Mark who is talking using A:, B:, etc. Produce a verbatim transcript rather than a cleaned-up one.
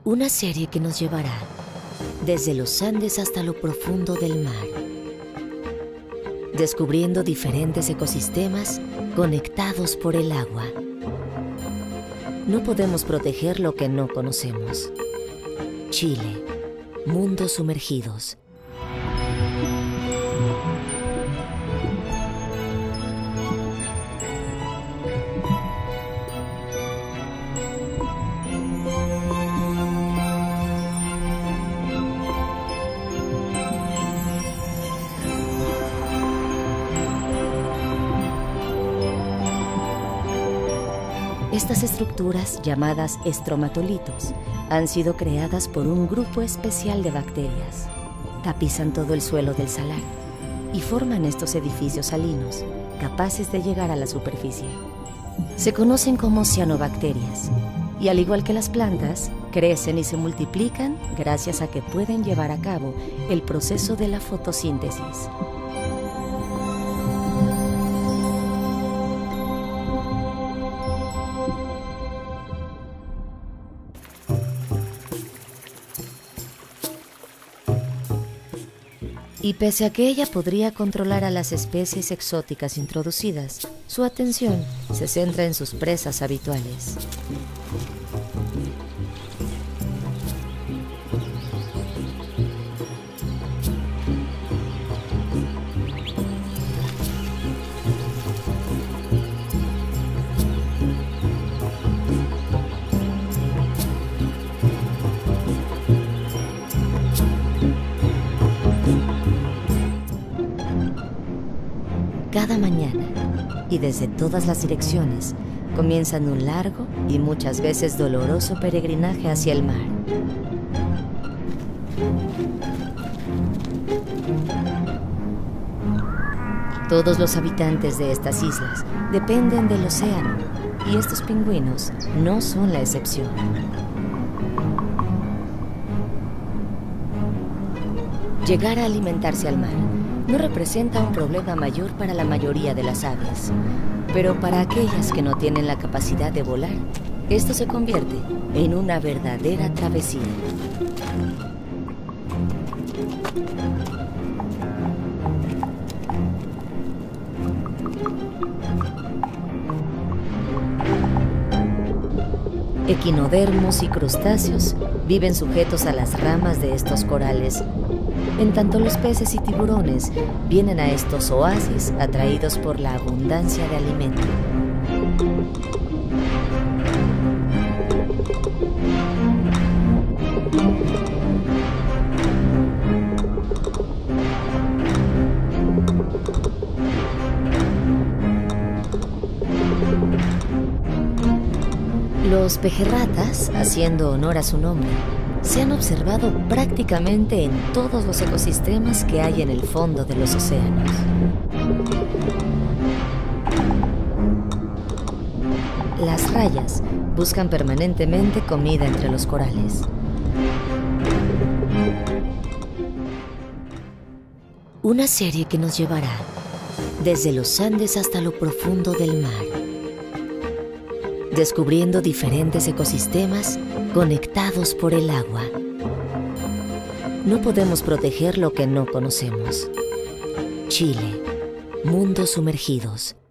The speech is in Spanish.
A: Una serie que nos llevará desde los Andes hasta lo profundo del mar, descubriendo diferentes ecosistemas conectados por el agua. No podemos proteger lo que no conocemos. Chile, mundos sumergidos. Estas estructuras, llamadas estromatolitos, han sido creadas por un grupo especial de bacterias. Tapizan todo el suelo del salar y forman estos edificios salinos, capaces de llegar a la superficie. Se conocen como cianobacterias y, al igual que las plantas, crecen y se multiplican gracias a que pueden llevar a cabo el proceso de la fotosíntesis. Y pese a que ella podría controlar a las especies exóticas introducidas, su atención se centra en sus presas habituales. Cada mañana, y desde todas las direcciones, comienzan un largo y muchas veces doloroso peregrinaje hacia el mar. Todos los habitantes de estas islas dependen del océano, y estos pingüinos no son la excepción. Llegar a alimentarse al mar no representa un problema mayor para la mayoría de las aves, pero para aquellas que no tienen la capacidad de volar, esto se convierte en una verdadera travesía. Equinodermos y crustáceos viven sujetos a las ramas de estos corales, en tanto los peces y tiburones vienen a estos oasis atraídos por la abundancia de alimento. Los pejerratas, haciendo honor a su nombre, se han observado prácticamente en todos los ecosistemas que hay en el fondo de los océanos. Las rayas buscan permanentemente comida entre los corales. Una serie que nos llevará desde los Andes hasta lo profundo del mar, descubriendo diferentes ecosistemas conectados por el agua. No podemos proteger lo que no conocemos. Chile, mundos sumergidos.